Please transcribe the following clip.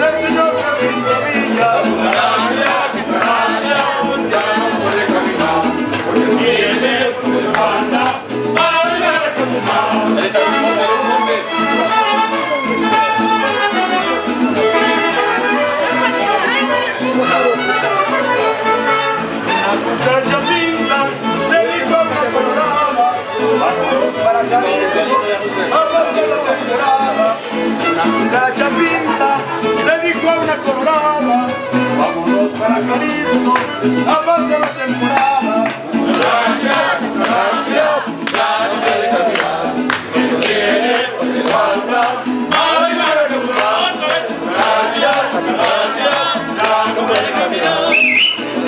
el señor Carlito Villa. Cucaracha, ya no puede caminar, porque tiene su espalda, bailar con tu madre. La muchacha pinta le dijo a una colorada, vámonos para Jalisco a pasar la temporada. La muchacha pinta le dijo a una colorada, vámonos para Jalisco a pasar la temporada. Cucaracha, ya no puede caminar, porque tiene su espalda, bailar con tu madre. Cucaracha, ya no puede caminar.